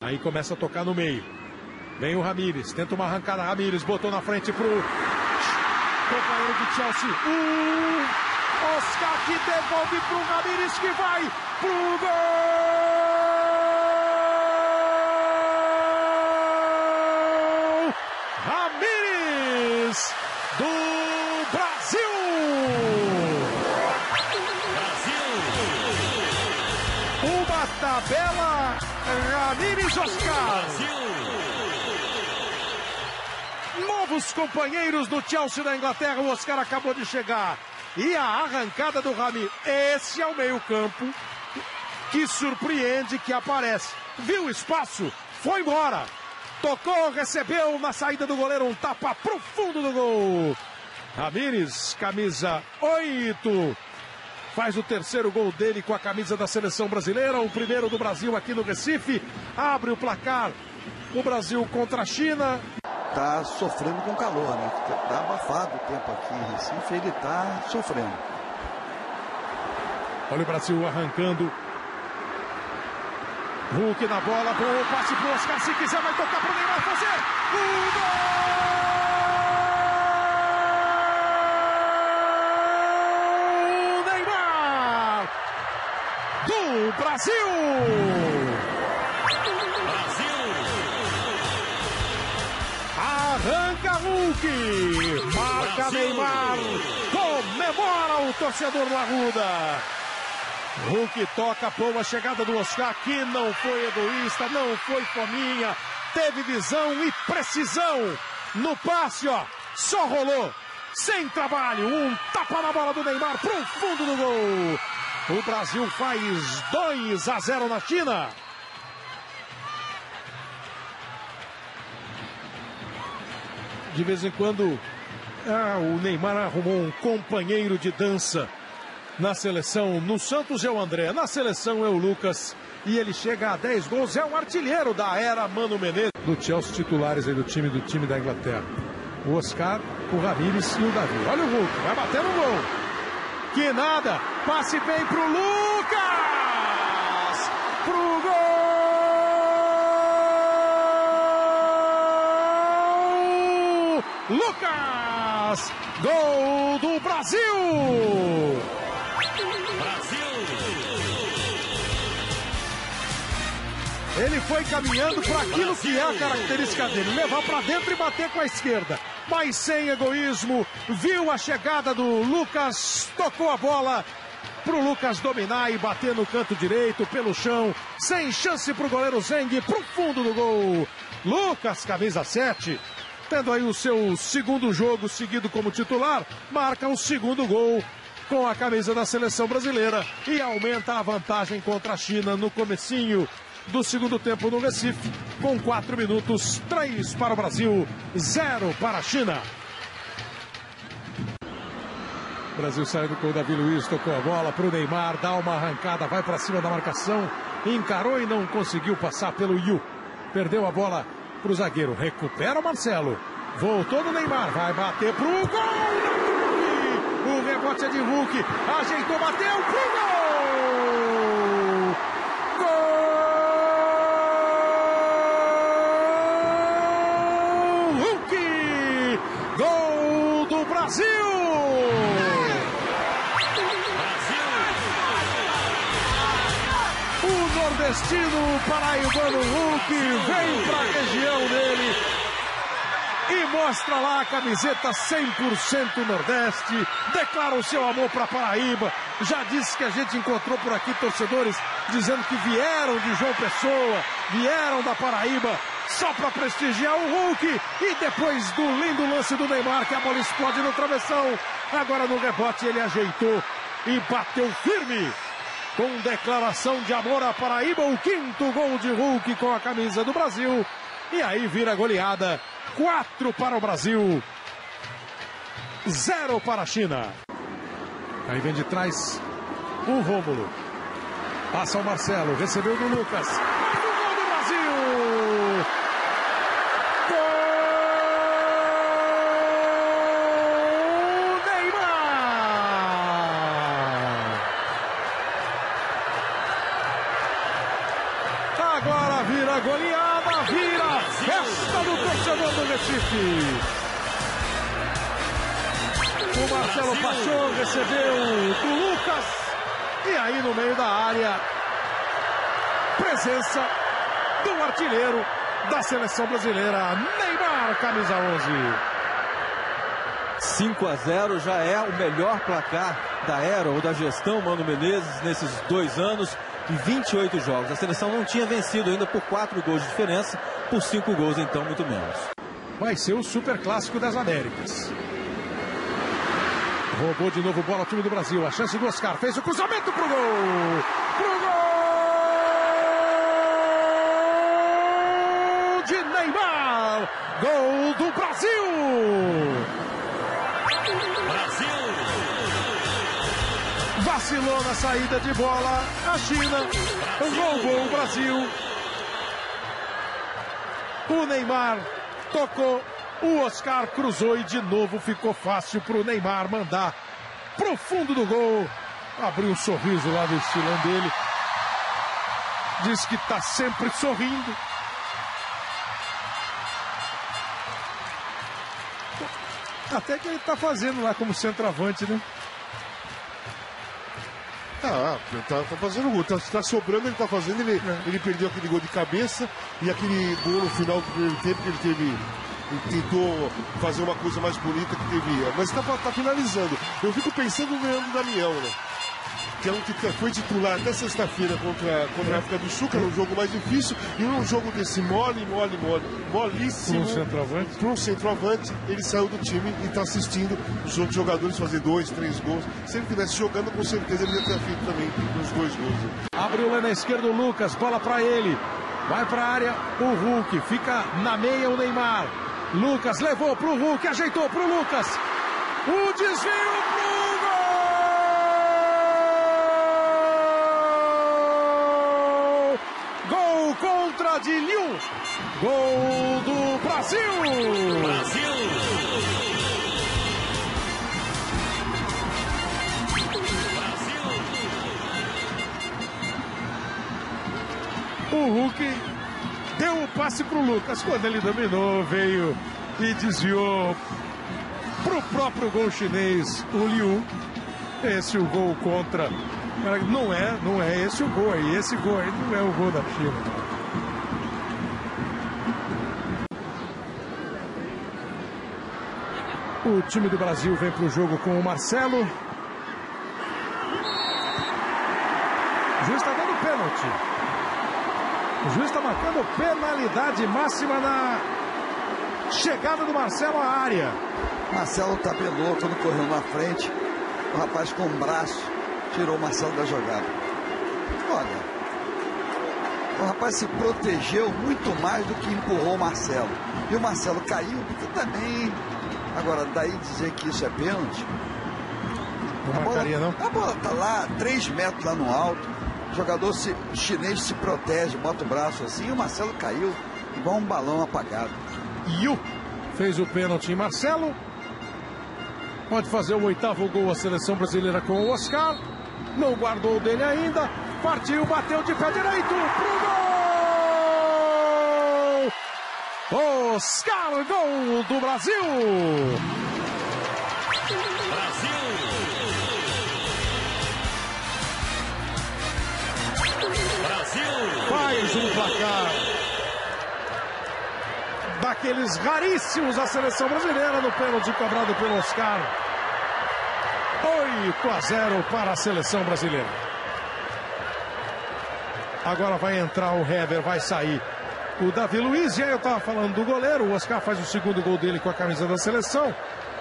Aí começa a tocar no meio. Vem o Ramires, tenta uma arrancada. Ramires botou na frente pro companheiro de Chelsea. Oscar que devolve pro Ramires, que vai pro gol! Ramires do Brasil! Uma tabela, Ramires Oscar. Novos companheiros do Chelsea da Inglaterra, o Oscar acabou de chegar. E a arrancada do Ramires. Esse é o meio-campo que surpreende, que aparece. Viu o espaço? Foi embora. Tocou, recebeu na saída do goleiro um tapa pro fundo do gol. Ramires, camisa 8. Faz o terceiro gol dele com a camisa da seleção brasileira. O primeiro do Brasil aqui no Recife. Abre o placar. O Brasil contra a China. Tá sofrendo com calor, né? Tá abafado o tempo aqui em Recife, ele tá sofrendo. Olha o Brasil arrancando. Hulk na bola, bom passe pro Oscar, se quiser vai tocar pro Neymar fazer o gol! Neymar do Brasil! Arranca Hulk, marca Neymar, comemora o torcedor do Arruda. Hulk toca, boa chegada do Oscar, que não foi egoísta, não foi fominha, teve visão e precisão no passe, ó, só rolou, sem trabalho, um tapa na bola do Neymar pro fundo do gol. O Brasil faz 2-0 na China. De vez em quando, o Neymar arrumou um companheiro de dança na seleção. No Santos é o André, na seleção é o Lucas. E ele chega a 10 gols, é o artilheiro da era Mano Menezes. Do Chelsea, titulares aí do time da Inglaterra. O Oscar, o Ramires e o Davi. Olha o Hulk, vai bater no gol. Que nada, passe bem pro Lucas! Pro gol! Lucas! Gol do Brasil! Ele foi caminhando para aquilo que é a característica dele, levar para dentro e bater com a esquerda, mas sem egoísmo. Viu a chegada do Lucas, tocou a bola pro Lucas dominar e bater no canto direito, pelo chão, sem chance pro goleiro Zeng, pro fundo do gol. Lucas, camisa 7, tendo aí o seu segundo jogo seguido como titular, marca o segundo gol com a camisa da seleção brasileira e aumenta a vantagem contra a China no comecinho do segundo tempo no Recife, com 4 minutos, 3 para o Brasil, 0 para a China. O Brasil saiu com o Davi Luiz, tocou a bola para o Neymar, dá uma arrancada, vai para cima da marcação, encarou e não conseguiu passar pelo Yu. Perdeu a bola para o zagueiro, recupera o Marcelo, voltou no Neymar, vai bater para o gol! O rebote é de Hulk, ajeitou, bateu pro gol! Gol! Gol do Brasil! O nordestino paraibano Hulk vem para a região dele e mostra lá a camiseta 100% Nordeste, declara o seu amor para Paraíba. Já disse que a gente encontrou por aqui torcedores dizendo que vieram de João Pessoa, vieram da Paraíba só para prestigiar o Hulk, e depois do lindo lance do Neymar, que a bola explode no travessão, agora no rebote ele ajeitou e bateu firme, com declaração de amor à Paraíba, o 5º gol de Hulk com a camisa do Brasil, e aí vira goleada, 4 para o Brasil, 0 para a China. Aí vem de trás o Rômulo, passa o Marcelo, recebeu do Lucas, gol do Brasil! Agora vira goleada. Recife. O Marcelo Pachon recebeu do Lucas. E aí no meio da área, presença do artilheiro da seleção brasileira, Neymar, camisa 11. 5-0 já é o melhor placar da era ou da gestão Mano Menezes nesses 2 anos e 28 jogos. A seleção não tinha vencido ainda por 4 gols de diferença, por 5 gols então muito menos. Vai ser o super clássico das Américas. Roubou de novo bola o time do Brasil. A chance do Oscar. Fez o cruzamento pro gol. Pro gol de Neymar. Gol do Brasil. Vacilou na saída de bola. A China roubou o Brasil. O Neymar tocou. O Oscar cruzou e de novo ficou fácil para o Neymar mandar pro fundo do gol. Abriu um sorriso lá do estilão dele. Diz que está sempre sorrindo. Até que ele está fazendo lá como centroavante, né? Tá fazendo gol, tá sobrando, ele tá fazendo, ele perdeu aquele gol de cabeça e aquele gol no final do primeiro tempo que ele teve. Ele tentou fazer uma coisa mais bonita que devia, mas tá finalizando. Eu fico pensando no Leandro Damião, né? Que é um que foi titular até sexta-feira contra a África do Sul, que era um jogo mais difícil, e num jogo desse molíssimo, para um centroavante, ele saiu do time e está assistindo os outros jogadores fazer 2, 3 gols. Se ele estivesse jogando, com certeza ele ia ter feito também os 2 gols. Abriu lá na esquerda o Lucas, bola para ele, vai para a área o Hulk, fica na meia o Neymar. Lucas levou pro Hulk, ajeitou pro Lucas. O desvio pro gol! Gol contra de Liu. Gol do Brasil! O Hulk deu o passe pro Lucas. Quando ele dominou, veio e desviou pro próprio gol chinês, o Liu. Esse o gol contra. Não é esse o gol aí. Esse gol aí não é o gol da China. O time do Brasil vem pro jogo com o Marcelo. O juiz está dando pênalti. O juiz está marcando penalidade máxima na chegada do Marcelo à área. Marcelo tabelou quando correu na frente. O rapaz com o braço tirou o Marcelo da jogada. Olha, o rapaz se protegeu muito mais do que empurrou o Marcelo. E o Marcelo caiu, porque também... Agora, daí dizer que isso é pênalti... Não marcaria, não? A bola está lá, 3 metros lá no alto. O jogador chinês se protege, bota o braço assim, e o Marcelo caiu igual um balão apagado. Yu fez o pênalti em Marcelo. Pode fazer o 8º gol a seleção brasileira com o Oscar. Não guardou dele ainda. Partiu, bateu de pé direito pro gol! Oscar, gol do Brasil! Faz um placar daqueles raríssimos a seleção brasileira no pênalti cobrado pelo Oscar. 8-0 para a seleção brasileira. Agora vai entrar o Hever, vai sair o Davi Luiz. E aí eu estava falando do goleiro. O Oscar faz o 2º gol dele com a camisa da seleção.